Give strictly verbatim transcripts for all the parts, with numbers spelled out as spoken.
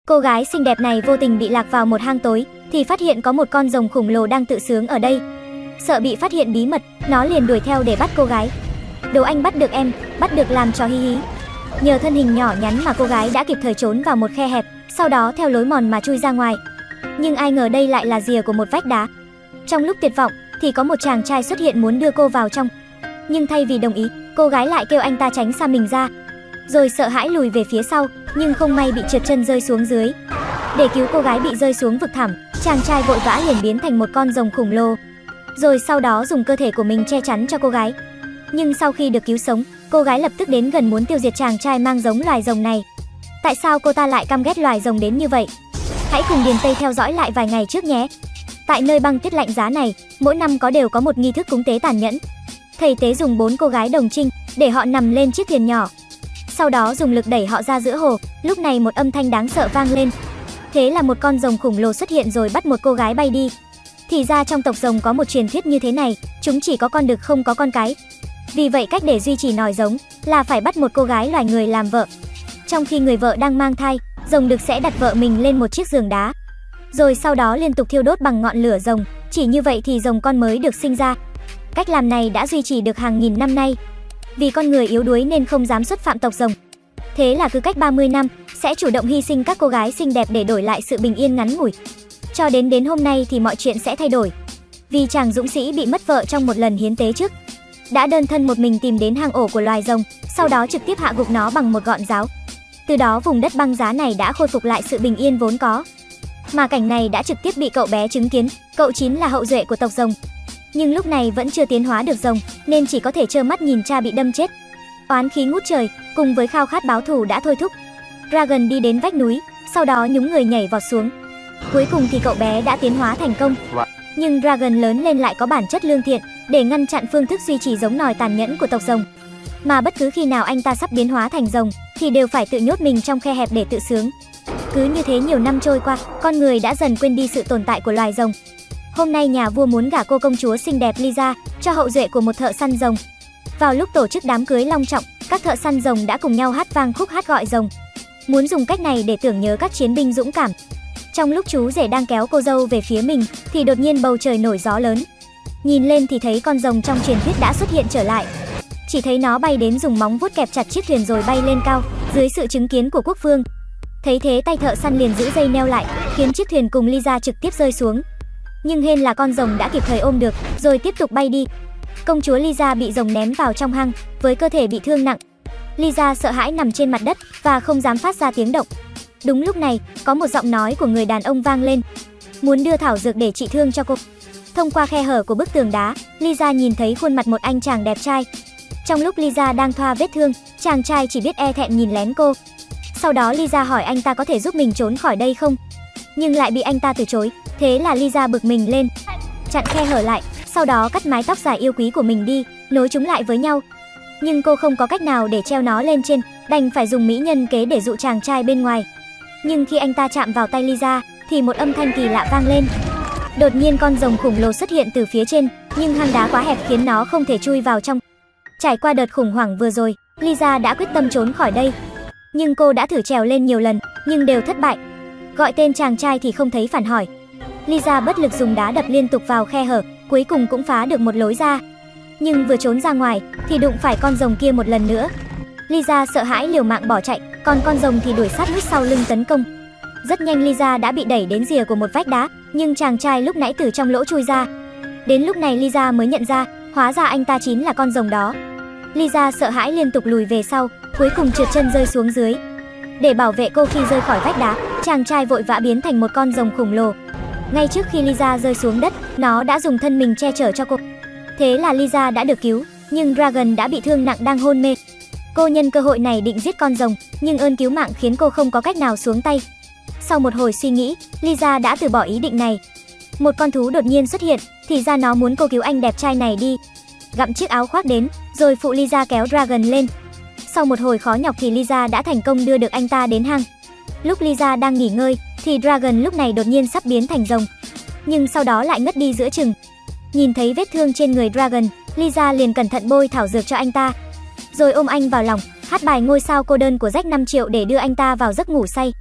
Cô gái xinh đẹp này vô tình bị lạc vào một hang tối, thì phát hiện có một con rồng khổng lồ đang tự sướng ở đây. Sợ bị phát hiện bí mật, nó liền đuổi theo để bắt cô gái. Đố anh bắt được em, bắt được làm trò hi hí. Nhờ thân hình nhỏ nhắn mà cô gái đã kịp thời trốn vào một khe hẹp, sau đó theo lối mòn mà chui ra ngoài. Nhưng ai ngờ đây lại là rìa của một vách đá. Trong lúc tuyệt vọng thì có một chàng trai xuất hiện muốn đưa cô vào trong. Nhưng thay vì đồng ý, cô gái lại kêu anh ta tránh xa mình ra. Rồi sợ hãi lùi về phía sau, nhưng không may bị trượt chân rơi xuống dưới. Để cứu cô gái bị rơi xuống vực thẳm, chàng trai vội vã liền biến thành một con rồng khổng lồ. Rồi sau đó dùng cơ thể của mình che chắn cho cô gái. Nhưng sau khi được cứu sống, cô gái lập tức đến gần muốn tiêu diệt chàng trai mang giống loài rồng này. Tại sao cô ta lại căm ghét loài rồng đến như vậy? Hãy cùng Điền Tây theo dõi lại vài ngày trước nhé. Tại nơi băng tuyết lạnh giá này, mỗi năm có đều có một nghi thức cúng tế tàn nhẫn. Thầy tế dùng bốn cô gái đồng trinh để họ nằm lên chiếc thuyền nhỏ. Sau đó dùng lực đẩy họ ra giữa hồ. Lúc này một âm thanh đáng sợ vang lên. Thế là một con rồng khổng lồ xuất hiện rồi bắt một cô gái bay đi. Thì ra trong tộc rồng có một truyền thuyết như thế này, chúng chỉ có con đực không có con cái. Vì vậy cách để duy trì nòi giống là phải bắt một cô gái loài người làm vợ. Trong khi người vợ đang mang thai, rồng đực sẽ đặt vợ mình lên một chiếc giường đá. Rồi sau đó liên tục thiêu đốt bằng ngọn lửa rồng, chỉ như vậy thì rồng con mới được sinh ra. Cách làm này đã duy trì được hàng nghìn năm nay. Vì con người yếu đuối nên không dám xúc phạm tộc rồng. Thế là cứ cách ba mươi năm sẽ chủ động hy sinh các cô gái xinh đẹp để đổi lại sự bình yên ngắn ngủi. Cho đến đến hôm nay thì mọi chuyện sẽ thay đổi. Vì chàng dũng sĩ bị mất vợ trong một lần hiến tế trước, đã đơn thân một mình tìm đến hang ổ của loài rồng, sau đó trực tiếp hạ gục nó bằng một gọn giáo. Từ đó vùng đất băng giá này đã khôi phục lại sự bình yên vốn có. Mà cảnh này đã trực tiếp bị cậu bé chứng kiến. Cậu Chín là hậu duệ của tộc rồng, nhưng lúc này vẫn chưa tiến hóa được rồng, nên chỉ có thể trơ mắt nhìn cha bị đâm chết. Oán khí ngút trời cùng với khao khát báo thù đã thôi thúc. Dragon đi đến vách núi, sau đó nhúng người nhảy vọt xuống. Cuối cùng thì cậu bé đã tiến hóa thành công. Nhưng Dragon lớn lên lại có bản chất lương thiện, để ngăn chặn phương thức duy trì giống nòi tàn nhẫn của tộc rồng. Mà bất cứ khi nào anh ta sắp biến hóa thành rồng thì đều phải tự nhốt mình trong khe hẹp để tự sướng. Cứ như thế nhiều năm trôi qua, con người đã dần quên đi sự tồn tại của loài rồng. Hôm nay nhà vua muốn gả cô công chúa xinh đẹp Lisa cho hậu duệ của một thợ săn rồng. Vào lúc tổ chức đám cưới long trọng, các thợ săn rồng đã cùng nhau hát vang khúc hát gọi rồng, muốn dùng cách này để tưởng nhớ các chiến binh dũng cảm. Trong lúc chú rể đang kéo cô dâu về phía mình thì đột nhiên bầu trời nổi gió lớn. Nhìn lên thì thấy con rồng trong truyền thuyết đã xuất hiện trở lại. Chỉ thấy nó bay đến dùng móng vuốt kẹp chặt chiếc thuyền rồi bay lên cao, dưới sự chứng kiến của quốc vương. Thấy thế tay thợ săn liền giữ dây neo lại, khiến chiếc thuyền cùng Lisa trực tiếp rơi xuống. Nhưng hên là con rồng đã kịp thời ôm được, rồi tiếp tục bay đi. Công chúa Lisa bị rồng ném vào trong hang, với cơ thể bị thương nặng. Lisa sợ hãi nằm trên mặt đất và không dám phát ra tiếng động. Đúng lúc này, có một giọng nói của người đàn ông vang lên, muốn đưa thảo dược để trị thương cho cô. Thông qua khe hở của bức tường đá, Lisa nhìn thấy khuôn mặt một anh chàng đẹp trai. Trong lúc Lisa đang thoa vết thương, chàng trai chỉ biết e thẹn nhìn lén cô. Sau đó Lisa hỏi anh ta có thể giúp mình trốn khỏi đây không, nhưng lại bị anh ta từ chối. Thế là Lisa bực mình lên, chặn khe hở lại, sau đó cắt mái tóc dài yêu quý của mình đi, nối chúng lại với nhau. Nhưng cô không có cách nào để treo nó lên trên, đành phải dùng mỹ nhân kế để dụ chàng trai bên ngoài. Nhưng khi anh ta chạm vào tay Lisa thì một âm thanh kỳ lạ vang lên. Đột nhiên con rồng khổng lồ xuất hiện từ phía trên, nhưng hang đá quá hẹp khiến nó không thể chui vào trong. Trải qua đợt khủng hoảng vừa rồi, Lisa đã quyết tâm trốn khỏi đây. Nhưng cô đã thử trèo lên nhiều lần, nhưng đều thất bại. Gọi tên chàng trai thì không thấy phản hỏi. Lisa bất lực dùng đá đập liên tục vào khe hở, cuối cùng cũng phá được một lối ra. Nhưng vừa trốn ra ngoài thì đụng phải con rồng kia một lần nữa. Lisa sợ hãi liều mạng bỏ chạy, còn con rồng thì đuổi sát nút sau lưng tấn công. Rất nhanh Lisa đã bị đẩy đến rìa của một vách đá, nhưng chàng trai lúc nãy từ trong lỗ chui ra. Đến lúc này Lisa mới nhận ra, hóa ra anh ta chính là con rồng đó. Lisa sợ hãi liên tục lùi về sau, cuối cùng trượt chân rơi xuống dưới. Để bảo vệ cô khi rơi khỏi vách đá, chàng trai vội vã biến thành một con rồng khổng lồ. Ngay trước khi Lisa rơi xuống đất, nó đã dùng thân mình che chở cho cô. Thế là Lisa đã được cứu, nhưng Dragon đã bị thương nặng đang hôn mê. Cô nhân cơ hội này định giết con rồng, nhưng ơn cứu mạng khiến cô không có cách nào xuống tay. Sau một hồi suy nghĩ, Lisa đã từ bỏ ý định này. Một con thú đột nhiên xuất hiện, thì ra nó muốn cô cứu anh đẹp trai này đi. Gặm chiếc áo khoác đến, rồi phụ Lisa kéo Dragon lên. Sau một hồi khó nhọc thì Lisa đã thành công đưa được anh ta đến hang. Lúc Lisa đang nghỉ ngơi, thì Dragon lúc này đột nhiên sắp biến thành rồng, nhưng sau đó lại ngất đi giữa chừng. Nhìn thấy vết thương trên người Dragon, Lisa liền cẩn thận bôi thảo dược cho anh ta, rồi ôm anh vào lòng, hát bài Ngôi sao cô đơn của Jack năm triệu để đưa anh ta vào giấc ngủ say.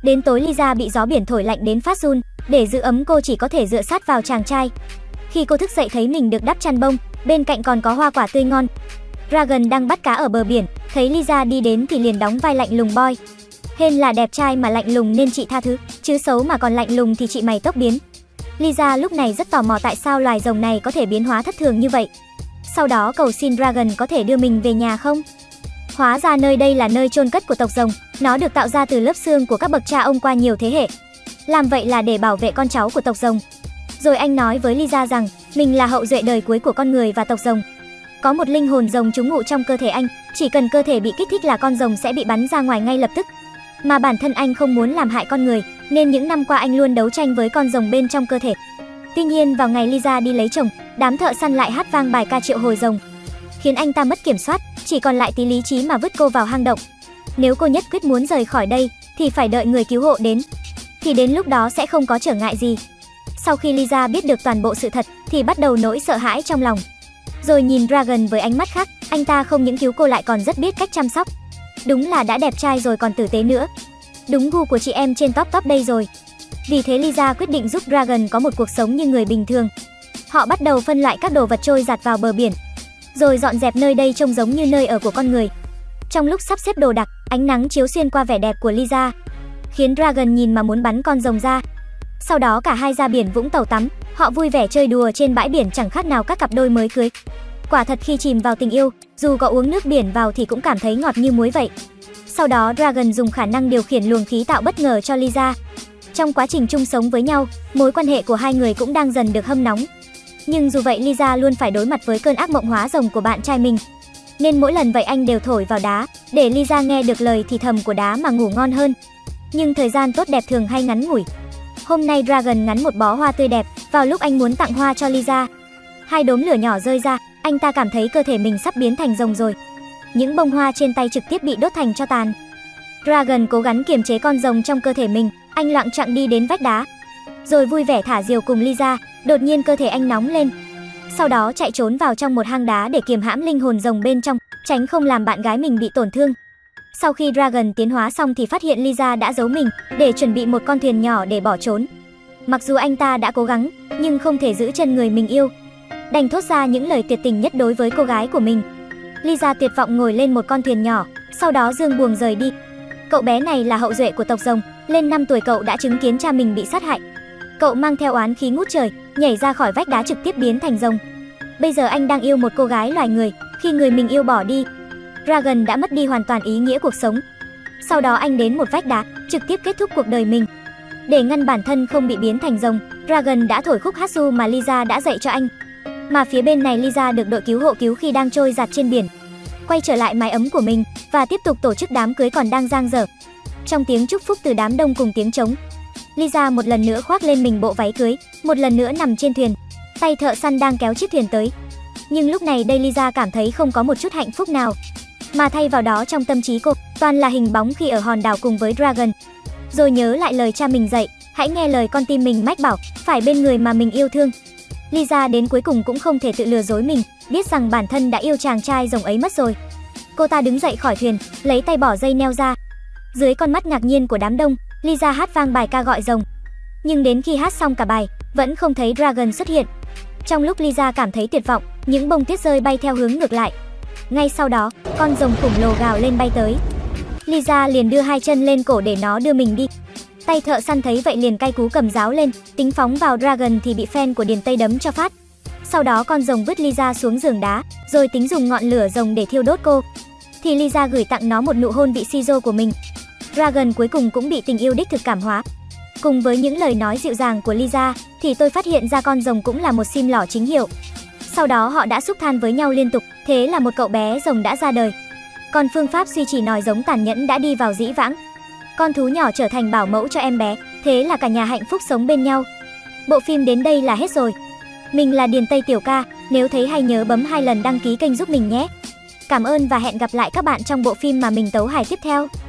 Đến tối Lisa bị gió biển thổi lạnh đến phát run, để giữ ấm cô chỉ có thể dựa sát vào chàng trai. Khi cô thức dậy thấy mình được đắp chăn bông, bên cạnh còn có hoa quả tươi ngon. Dragon đang bắt cá ở bờ biển, thấy Lisa đi đến thì liền đóng vai lạnh lùng boy. Hên là đẹp trai mà lạnh lùng nên chị tha thứ, chứ xấu mà còn lạnh lùng thì chị mày tốc biến. Lisa lúc này rất tò mò tại sao loài rồng này có thể biến hóa thất thường như vậy. Sau đó cầu xin Dragon có thể đưa mình về nhà không? Hóa ra nơi đây là nơi chôn cất của tộc rồng, nó được tạo ra từ lớp xương của các bậc cha ông qua nhiều thế hệ. Làm vậy là để bảo vệ con cháu của tộc rồng. Rồi anh nói với Lisa rằng mình là hậu duệ đời cuối của con người và tộc rồng. Có một linh hồn rồng trú ngụ trong cơ thể anh, chỉ cần cơ thể bị kích thích là con rồng sẽ bị bắn ra ngoài ngay lập tức. Mà bản thân anh không muốn làm hại con người, nên những năm qua anh luôn đấu tranh với con rồng bên trong cơ thể. Tuy nhiên vào ngày Lisa đi lấy chồng, đám thợ săn lại hát vang bài ca triệu hồi rồng, khiến anh ta mất kiểm soát, chỉ còn lại tí lý trí mà vứt cô vào hang động. Nếu cô nhất quyết muốn rời khỏi đây thì phải đợi người cứu hộ đến, thì đến lúc đó sẽ không có trở ngại gì. Sau khi Lisa biết được toàn bộ sự thật thì bắt đầu nỗi sợ hãi trong lòng. Rồi nhìn Dragon với ánh mắt khác, anh ta không những cứu cô lại còn rất biết cách chăm sóc. Đúng là đã đẹp trai rồi còn tử tế nữa. Đúng gu của chị em trên top top đây rồi. Vì thế Lisa quyết định giúp Dragon có một cuộc sống như người bình thường. Họ bắt đầu phân loại các đồ vật trôi giạt vào bờ biển, rồi dọn dẹp nơi đây trông giống như nơi ở của con người. Trong lúc sắp xếp đồ đạc, ánh nắng chiếu xuyên qua vẻ đẹp của Lisa, khiến Dragon nhìn mà muốn bắn con rồng ra. Sau đó cả hai ra biển Vũng Tàu tắm, họ vui vẻ chơi đùa trên bãi biển chẳng khác nào các cặp đôi mới cưới. Quả thật khi chìm vào tình yêu, dù có uống nước biển vào thì cũng cảm thấy ngọt như muối vậy. Sau đó Dragon dùng khả năng điều khiển luồng khí tạo bất ngờ cho Lisa. Trong quá trình chung sống với nhau, mối quan hệ của hai người cũng đang dần được hâm nóng. Nhưng dù vậy Lisa luôn phải đối mặt với cơn ác mộng hóa rồng của bạn trai mình. Nên mỗi lần vậy anh đều thổi vào đá, để Lisa nghe được lời thì thầm của đá mà ngủ ngon hơn. Nhưng thời gian tốt đẹp thường hay ngắn ngủi. Hôm nay Dragon ngắn một bó hoa tươi đẹp vào lúc anh muốn tặng hoa cho Lisa. Hai đốm lửa nhỏ rơi ra, anh ta cảm thấy cơ thể mình sắp biến thành rồng rồi. Những bông hoa trên tay trực tiếp bị đốt thành tro tàn. Dragon cố gắng kiềm chế con rồng trong cơ thể mình, anh lặng chặng đi đến vách đá, rồi vui vẻ thả diều cùng Lisa. Đột nhiên cơ thể anh nóng lên, sau đó chạy trốn vào trong một hang đá để kiềm hãm linh hồn rồng bên trong, tránh không làm bạn gái mình bị tổn thương. Sau khi Dragon tiến hóa xong thì phát hiện Lisa đã giấu mình để chuẩn bị một con thuyền nhỏ để bỏ trốn. Mặc dù anh ta đã cố gắng, nhưng không thể giữ chân người mình yêu, đành thốt ra những lời tuyệt tình nhất đối với cô gái của mình. Lisa tuyệt vọng ngồi lên một con thuyền nhỏ, sau đó dương buồng rời đi. Cậu bé này là hậu duệ của tộc rồng, lên năm tuổi cậu đã chứng kiến cha mình bị sát hại. Cậu mang theo oán khí ngút trời, nhảy ra khỏi vách đá trực tiếp biến thành rồng. Bây giờ anh đang yêu một cô gái loài người, khi người mình yêu bỏ đi, Dragon đã mất đi hoàn toàn ý nghĩa cuộc sống. Sau đó anh đến một vách đá, trực tiếp kết thúc cuộc đời mình. Để ngăn bản thân không bị biến thành rồng, Dragon đã thổi khúc hát ru mà Lisa đã dạy cho anh. Mà phía bên này Lisa được đội cứu hộ cứu khi đang trôi giạt trên biển, quay trở lại mái ấm của mình và tiếp tục tổ chức đám cưới còn đang dang dở. Trong tiếng chúc phúc từ đám đông cùng tiếng trống, Lisa một lần nữa khoác lên mình bộ váy cưới, một lần nữa nằm trên thuyền. Tay thợ săn đang kéo chiếc thuyền tới. Nhưng lúc này đây Lisa cảm thấy không có một chút hạnh phúc nào, mà thay vào đó trong tâm trí cô toàn là hình bóng khi ở hòn đảo cùng với Dragon. Rồi nhớ lại lời cha mình dạy, hãy nghe lời con tim mình mách bảo, phải bên người mà mình yêu thương. Lisa đến cuối cùng cũng không thể tự lừa dối mình, biết rằng bản thân đã yêu chàng trai rồng ấy mất rồi. Cô ta đứng dậy khỏi thuyền, lấy tay bỏ dây neo ra. Dưới con mắt ngạc nhiên của đám đông, Lisa hát vang bài ca gọi rồng. Nhưng đến khi hát xong cả bài, vẫn không thấy Dragon xuất hiện. Trong lúc Lisa cảm thấy tuyệt vọng, những bông tuyết rơi bay theo hướng ngược lại. Ngay sau đó, con rồng khổng lồ gào lên bay tới. Lisa liền đưa hai chân lên cổ để nó đưa mình đi. Tay thợ săn thấy vậy liền cay cú cầm giáo lên, tính phóng vào Dragon thì bị fan của Điền Tây đấm cho phát. Sau đó con rồng vứt Lisa xuống giường đá, rồi tính dùng ngọn lửa rồng để thiêu đốt cô. Thì Lisa gửi tặng nó một nụ hôn bị Shizo của mình. Dragon cuối cùng cũng bị tình yêu đích thực cảm hóa. Cùng với những lời nói dịu dàng của Lisa, thì tôi phát hiện ra con rồng cũng là một sim lỏ chính hiệu. Sau đó họ đã xúc than với nhau liên tục, thế là một cậu bé rồng đã ra đời. Còn phương pháp duy trì nòi giống tàn nhẫn đã đi vào dĩ vãng. Con thú nhỏ trở thành bảo mẫu cho em bé, thế là cả nhà hạnh phúc sống bên nhau. Bộ phim đến đây là hết rồi. Mình là Điền Tây Tiểu Ca, nếu thấy hay nhớ bấm hai lần đăng ký kênh giúp mình nhé. Cảm ơn và hẹn gặp lại các bạn trong bộ phim mà mình tấu hài tiếp theo.